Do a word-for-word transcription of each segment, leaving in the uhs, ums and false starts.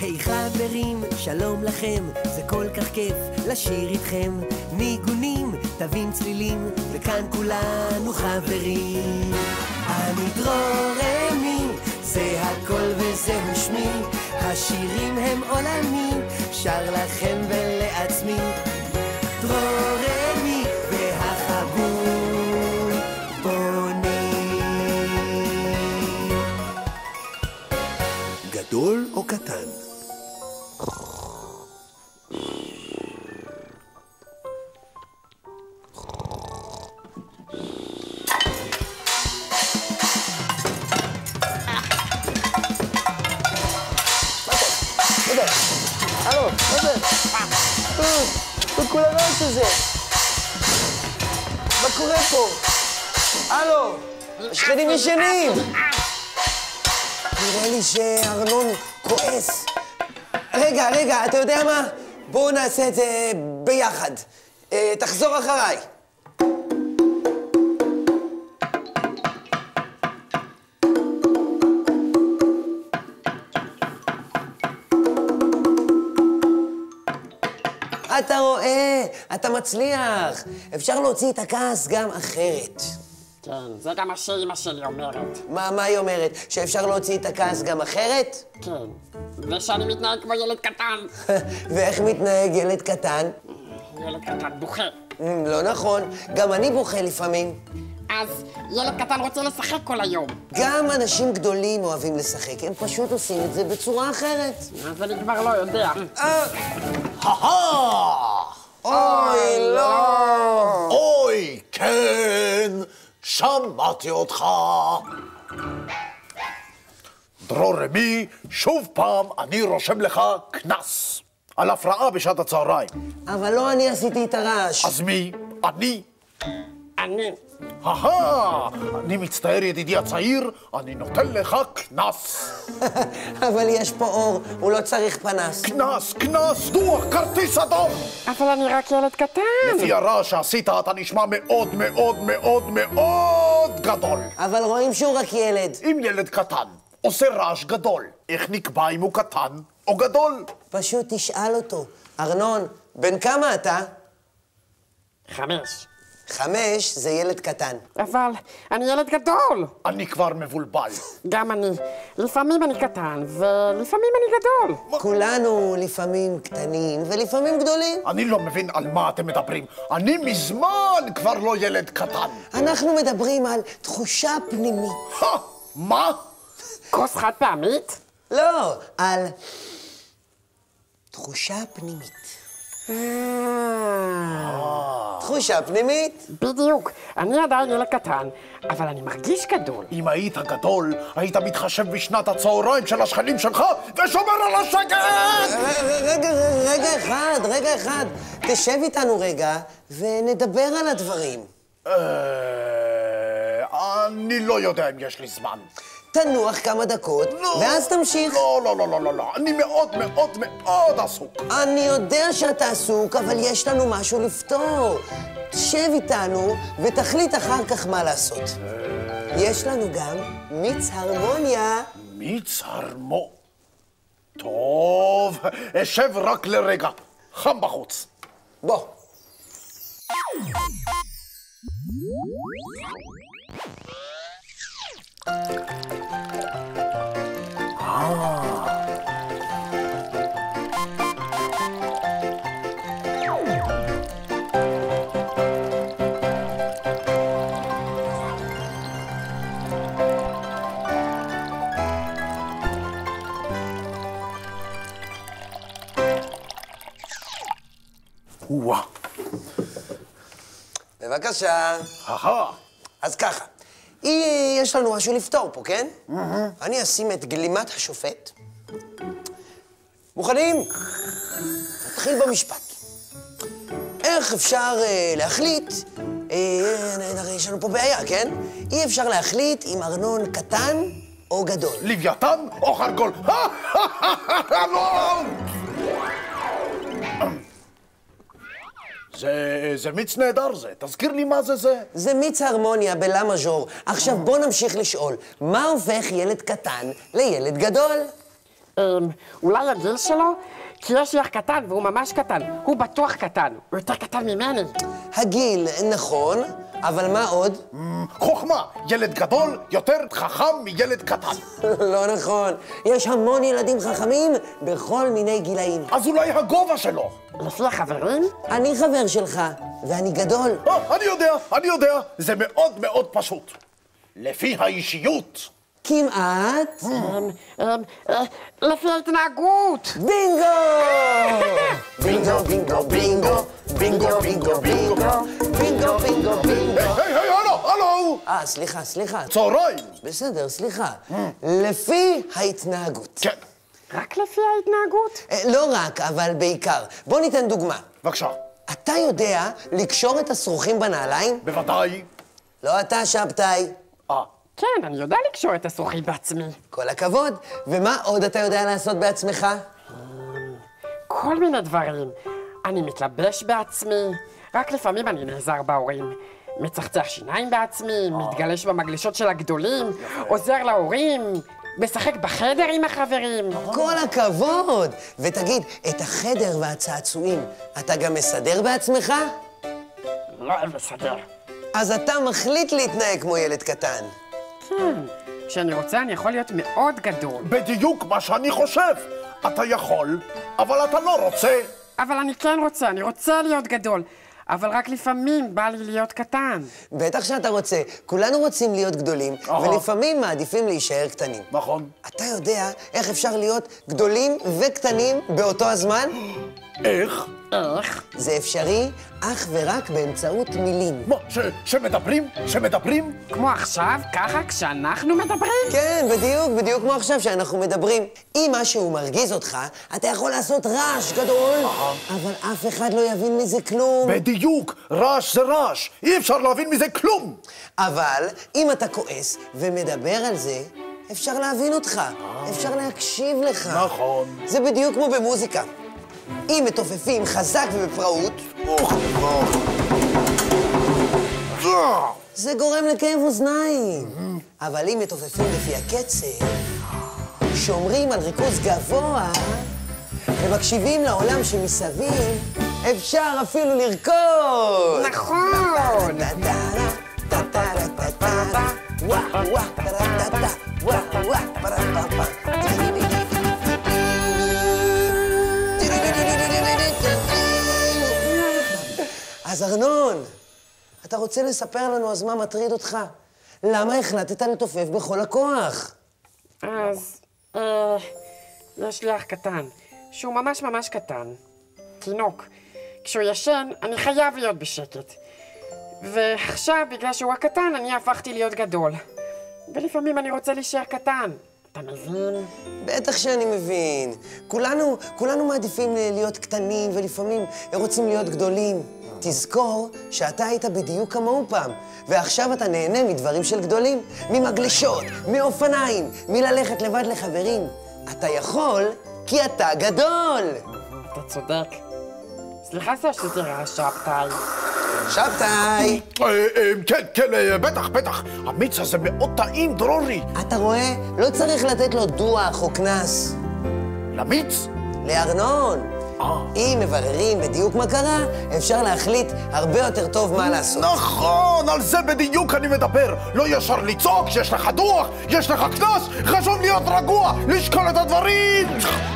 היי חברים, שלום לכם, זה כל כך כיף לשיר איתכם. ניגונים, תווים צלילים, וכאן כולנו חברים. אני דרורמי, זה הכל וזהו שמי, השירים הם עולמי, שר לכם ולעצמי. דרורמי והחבול בונים. גדול או קטן? הלו, מה זה? וכול הרעש הזה. מה קורה פה? הלו, השכנים ישנים. נראה לי שארנון כועס. רגע, רגע, אתה יודע מה? בואו נעשה את זה ביחד. תחזור אחריי. אתה רואה, אתה מצליח. אפשר להוציא את הכעס גם אחרת. כן, זה גם מה שאמא שלי אומרת. מה, מה היא אומרת? שאפשר להוציא את הכעס גם אחרת? כן, ושאני מתנהג כמו ילד קטן. ואיך מתנהג ילד קטן? ילד קטן בוכה. לא נכון, גם אני בוכה לפעמים. אז ילד קטן רוצה לשחק כל היום. גם אנשים גדולים אוהבים לשחק, הם פשוט עושים את זה בצורה אחרת. אז אני כבר לא יודע. אוי, לא! אוי, כן, שמעתי אותך. דרורמי, שוב פעם אני רושם לך כנס על הפרעה בשעת הצהריים. אבל לא אני עשיתי את הרעש. אז מי? אני? אני. אהה, אני מצטער ידידי הצעיר, אני נותן לך כנס. אבל יש פה אור, הוא לא צריך פנס. כנס, כנס, דוח, כרטיס אדום. אבל אני רק ילד קטן. לפי הרעש שעשית אתה נשמע מאוד מאוד מאוד מאוד גדול. אבל רואים שהוא רק ילד. אם ילד קטן עושה רעש גדול, איך נקבע אם הוא קטן או גדול? פשוט תשאל אותו. ארנון, בן כמה אתה? חמש. חמש זה ילד קטן. אבל אני ילד גדול. אני כבר מבולבל. גם אני. לפעמים אני קטן, ולפעמים אני גדול. כולנו לפעמים קטנים ולפעמים גדולים. אני לא מבין על מה אתם מדברים. אני מזמן כבר לא ילד קטן. אנחנו מדברים על תחושה פנימית. מה? כוס חד פעמית? לא, על תחושה פנימית. תחושה פנימית? בדיוק. אני עדיין ילד קטן, אבל אני מרגיש גדול. אם היית גדול, היית מתחשב בשנת הצהריים של השכנים שלך ושומר על השקט! רגע, רגע אחד, רגע אחד. תשב איתנו רגע ונדבר על הדברים. אני לא יודע אם יש לי זמן. תנוח כמה דקות, ואז תמשיך. לא, לא, לא, לא, לא. אני מאוד מאוד מאוד עסוק. אני יודע שאתה עסוק, אבל יש לנו משהו לפתור. תשב איתנו ותחליט אחר כך מה לעשות. יש לנו גם מיץ הרמוניה. מיץ הרמו... טוב, אשב רק לרגע. חם בחוץ. בוא. וואה. בבקשה. אהה. אז ככה, יש לנו משהו לפתור פה, כן? אני אשים את גלימת השופט. מוכנים? נתחיל במשפט. איך אפשר להחליט, הרי יש לנו פה בעיה, כן? אי אפשר להחליט אם ארנון קטן או גדול. לוויתן או חרגול? זה, זה מיץ נהדר זה. תזכיר לי מה זה זה. זה מיץ הרמוניה בלה מז'ור. עכשיו בוא נמשיך לשאול, מה הופך ילד קטן לילד גדול? אולי הגיל שלו? כי יש לי אח קטן והוא ממש קטן. הוא בטוח קטן. הוא יותר קטן ממני. הגיל, נכון, אבל מה עוד? חוכמה, ילד גדול יותר חכם מילד קטן. לא נכון. יש המון ילדים חכמים בכל מיני גילאים. אז אולי הגובה שלו. לפי החברים? אני חבר שלך, ואני גדול. אה, אני יודע, אני יודע. זה מאוד מאוד פשוט. לפי האישיות. כמעט. לפי ההתנהגות. בינגו! בינגו, בינגו, בינגו, בינגו, בינגו, בינגו, בינגו, בינגו, בינגו. היי, היי, הלו, הלו! אה, סליחה, סליחה. צהריים. בסדר, סליחה. לפי ההתנהגות. כן. רק לפי ההתנהגות? לא רק, אבל בעיקר. בוא ניתן דוגמה. בבקשה. אתה יודע לקשור את השרוכים בנעליים? בוודאי. לא אתה, שבתאי. אה. כן, אני יודע לקשור את השרוכים בעצמי. כל הכבוד. ומה עוד אתה יודע לעשות בעצמך? כל מיני דברים. אני מתלבש בעצמי, רק לפעמים אני נעזר בהורים. מצחצח שיניים בעצמי, מתגלש במגלשות של הגדולים, עוזר להורים, משחק בחדר עם החברים. כל הכבוד. ותגיד, את החדר והצעצועים, אתה גם מסדר בעצמך? לא מסדר. אז אתה מחליט להתנהג כמו ילד קטן. כן, כשאני רוצה אני יכול להיות מאוד גדול. בדיוק מה שאני חושב. אתה יכול, אבל אתה לא רוצה. אבל אני כן רוצה, אני רוצה להיות גדול. אבל רק לפעמים בא לי להיות קטן. בטח שאתה רוצה. כולנו רוצים להיות גדולים, ולפעמים מעדיפים להישאר קטנים. נכון. אתה יודע איך אפשר להיות גדולים וקטנים באותו הזמן? איך? איך? זה אפשרי אך ורק באמצעות מילים. מה, ש- שמדברים? שמדברים? כמו עכשיו, ככה, כשאנחנו מדברים? כן, בדיוק, בדיוק כמו עכשיו שאנחנו מדברים. אם משהו מרגיז אותך, אתה יכול לעשות רעש גדול, אבל אף אחד לא יבין מזה כלום. בדיוק, רעש זה רעש. אי אפשר להבין מזה כלום. אבל אם אתה כועס ומדבר על זה, אפשר להבין אותך, אפשר להקשיב לך. נכון. זה בדיוק כמו במוזיקה. אם מתופפים חזק ובפראות, זה גורם לכאב אוזניים. אבל אם מתופפים לפי הקצב, שומרים על ריכוז גבוה ומקשיבים לעולם שמסביב, אפשר אפילו לרקוד. נכון! אז ארנון, אתה רוצה לספר לנו אז מה מטריד אותך? למה החלטת לתופף בכל הכוח? אז, אה, יש לי אח קטן, שהוא ממש ממש קטן. תינוק. כשהוא ישן, אני חייב להיות בשקט. ועכשיו, בגלל שהוא הקטן, אני הפכתי להיות גדול. ולפעמים אני רוצה להישאר קטן. אתה מבין? בטח שאני מבין. כולנו, כולנו מעדיפים להיות קטנים, ולפעמים רוצים להיות גדולים. תזכור שאתה היית בדיוק כמוהו פעם, ועכשיו אתה נהנה מדברים של גדולים, ממגלשות, מאופניים, מללכת לבד לחברים. אתה יכול כי אתה גדול. אתה צודק. סליחה שעשיתי רעש, שבתאי. שבתאי! אה, אה, כן, כן, אה, בטח, בטח. המיץ הזה מאוד טעים, דרורי. אתה רואה? לא צריך לתת לו דוח או קנס. למיץ? לארנון. אם מבררים בדיוק מה קרה, אפשר להחליט הרבה יותר טוב מה לעשות. נכון, על זה בדיוק אני מדבר. לא ישר לצעוק שיש לך דוח, יש לך קנס, חשוב להיות רגוע, לשקול את הדברים.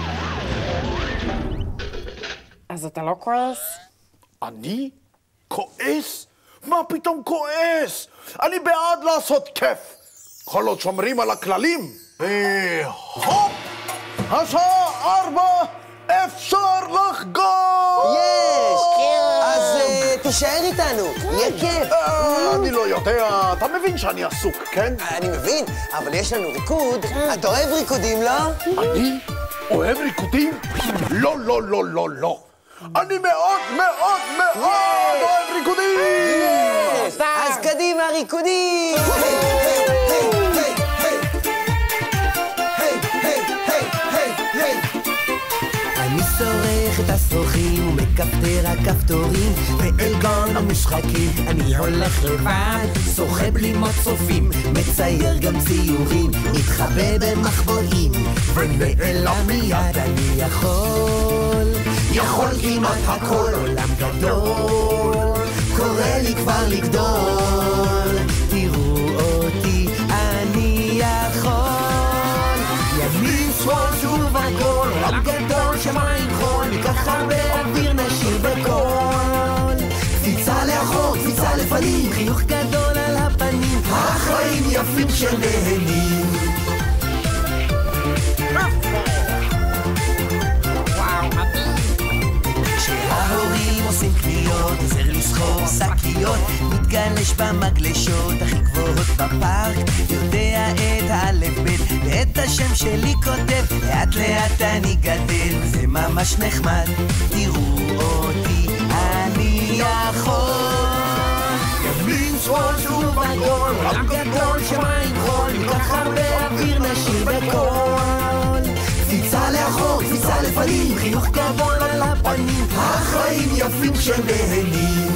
אז אתה לא כועס? אני? כועס? מה פתאום כועס? אני בעד לעשות כיף. כל עוד שומרים על הכללים. הופ! השעה ארבע, אפשר לחגוג! יש! אז תישאר איתנו, יהיה כיף. אני לא יודע, אתה מבין שאני עסוק, כן? אני מבין, אבל יש לנו ריקוד. אתה אוהב ריקודים, לא? אני אוהב ריקודים? לא, לא, לא, לא, לא. אני מאוד מאוד מאוד אוהב ריקודים! אז קדימה, ריקודים! אני שורח את השרוכים ומכפתר הכפתורים, ואלגון משחקים, אני הולך לבד, שוחה בלימות צופים, מצייר גם ציורים, מתחבא במחבואים, ונעלם מיד. אני יכול, יכול כמעט הכל, עולם גדול, קורא לי כבר לגדול, תראו אותי, אני יכול, ימין שמאל שוב הכל, עולם גדול שמיים חול, ניקח הרבה אוויר נשיר בקול, קפיצה לאחור, קפיצה לפנים, חיוך גדול על הפנים, החיים יפים שנהנים. כשההורים עושים קניות, עוזר לסחור שקיות, מתגלש במגלשות הכי גבוהות בפארק, יודע את האלף בית ואת השם שלי כותב, לאט לאט אני גדל, זה ממש נחמד, תראו אותי, אני יכול, ימין שמאל שוב עגול, עולם גדול שמיים חול, ניקח הרבה אוויר נשיר בקול, קפיצה לאחור, קפיצה לפנים, חיוך גדול על הפנים, החיים יפים שנהנים.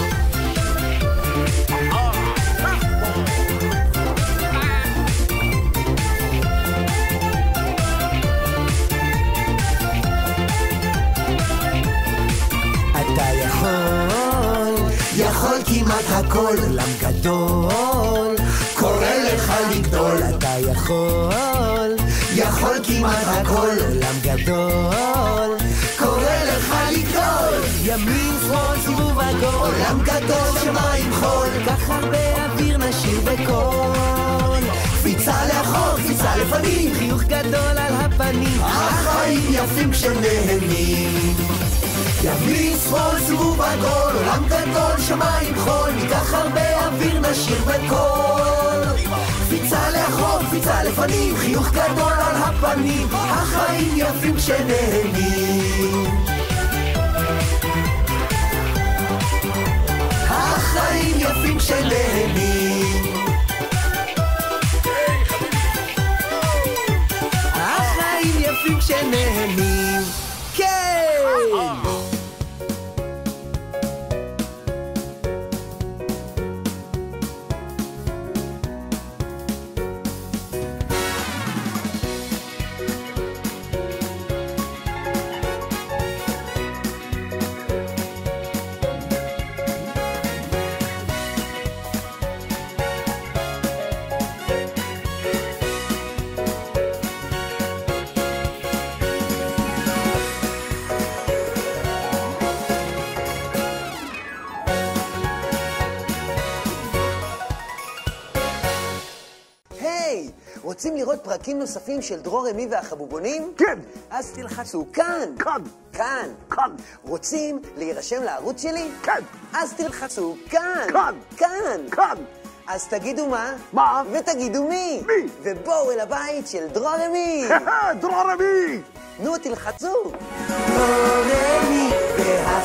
אתה יכול, יכול כמעט הכל, עולם גדול, קורא לך לגדול. אתה יכול, יכול כמעט הכל, עולם גדול, קורא לך לגדול. ימין שמאל סיבוב עגול, עולם גדול שמיים חול, כך הרבה אוויר נשיר בקול, קפיצה לאחור, קפיצה לפנים, חיוך גדול על הפנים, החיים יפים כשנהנים. ימין שמאל סיבוב עגול, עולם גדול שמיים חול, ניקח הרבה אוויר נשיר בקול, קפיצה לאחור, קפיצה לפנים, חיוך גדול על הפנים, החיים יפים כשנהנים. החיים יפים כשנהנים. החיים יפים כשנהנים. כן! רוצים לראות פרקים נוספים של דרור רמי והחבובונים? כן. אז תלחצו כאן. כאן. כאן. כאן. רוצים להירשם לערוץ שלי? כן. אז תלחצו כאן. כאן. כאן. כאן. אז תגידו מה? מה? ותגידו מי? מי? ובואו אל הבית של דרור רמי. דרור רמי. נו, תלחצו. דרור רמי והחבובונים.